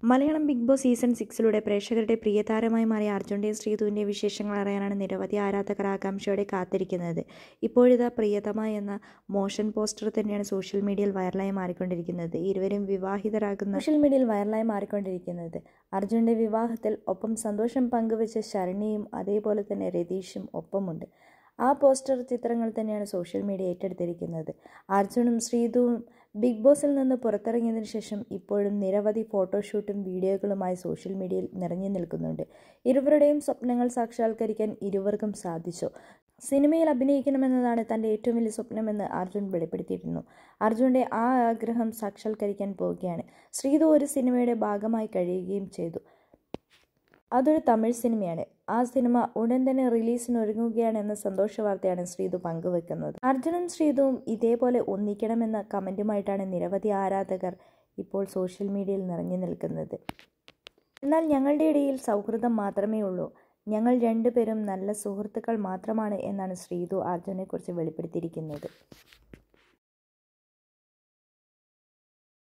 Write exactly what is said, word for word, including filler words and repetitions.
Malayalam Bigg Boss season സിക്സിലൂടെ പ്രേക്ഷകരുടെ പ്രിയതാരമായി മാറിയ അർജുൻ്റെയും ശ്രീധുവിൻ്റെയും വിശേഷങ്ങൾ അറിയാനാണ് നിരവധി ആരാധകർ ആകാംക്ഷയോടെ കാത്തിരിക്കുന്നത്. ഇപ്പോഴിതാ പ്രിയതമ എന്ന മോഷൻ പോസ്റ്റർ തന്നെയാണ് സോഷ്യൽ മീഡിയയിൽ വൈറലായി മാറിക്കൊണ്ടിരിക്കുന്നത്. ഇരുവരും വിവാഹിതരാകുന്ന സോഷ്യൽ മീഡിയയിൽ വൈറലായി മാറിക്കൊണ്ടിരിക്കുന്നത്. അർജുൻ്റെ വിവാഹത്തിൽ ഒപ്പം സന്തോഷം പങ്കുവെച്ച ശരണ്യയും അതേപോലെ തന്നെ രതീഷും ഒപ്പമുണ്ട്. ആ പോസ്റ്റർ ചിത്രങ്ങൾ തന്നെയാണ് സോഷ്യൽ മീഡിയ ഏറ്റെടുത്തിരിക്കുന്നത്. അർജുനും ശ്രീധുവും ബിഗ് ബോസിൽ നിന്ന് പുറത്തിറങ്ങിയതിനു ശേഷം ഇപ്പോഴും നിരവധി ഫോട്ടോഷൂട്ടും വീഡിയോകളുമായി സോഷ്യൽ മീഡിയയിൽ നിറഞ്ഞു നിൽക്കുന്നുണ്ട്. ഇരുവരുടെയും സ്വപ്നങ്ങൾ സാക്ഷാത്കരിക്കാൻ ഇരുവർക്കും സാധിച്ചു. സിനിമയിൽ അഭിനയിക്കണമെന്നതാണ് തൻ്റെ ഏറ്റവും വലിയ സ്വപ്നമെന്ന് അർജുൻ വെളിപ്പെടുത്തിയിരുന്നു. അർജുൻ്റെ ആ ആഗ്രഹം സാക്ഷാത്കരിക്കാൻ പോവുകയാണ്. ശ്രീധു ഒരു സിനിമയുടെ ഭാഗമായി കഴിയുകയും ചെയ്തു. അതൊരു തമിഴ് സിനിമയാണ്. ആ സിനിമ ഉടൻ തന്നെ റിലീസിന് ഒരുങ്ങുകയാണ് എന്ന സന്തോഷ വാർത്തയാണ് ശ്രീധു പങ്കുവെക്കുന്നത്. അർജുനും ശ്രീധുവും ഇതേപോലെ ഒന്നിക്കണമെന്ന കമൻറ്റുമായിട്ടാണ് നിരവധി ആരാധകർ ഇപ്പോൾ സോഷ്യൽ മീഡിയയിൽ നിറഞ്ഞു നിൽക്കുന്നത്. എന്നാൽ ഞങ്ങളുടെ ഇടയിൽ സൗഹൃദം മാത്രമേ ഉള്ളൂ, ഞങ്ങൾ രണ്ടുപേരും നല്ല സുഹൃത്തുക്കൾ മാത്രമാണ് എന്നാണ് ശ്രീധു അർജുനെ കുറിച്ച് വെളിപ്പെടുത്തിയിരിക്കുന്നത്.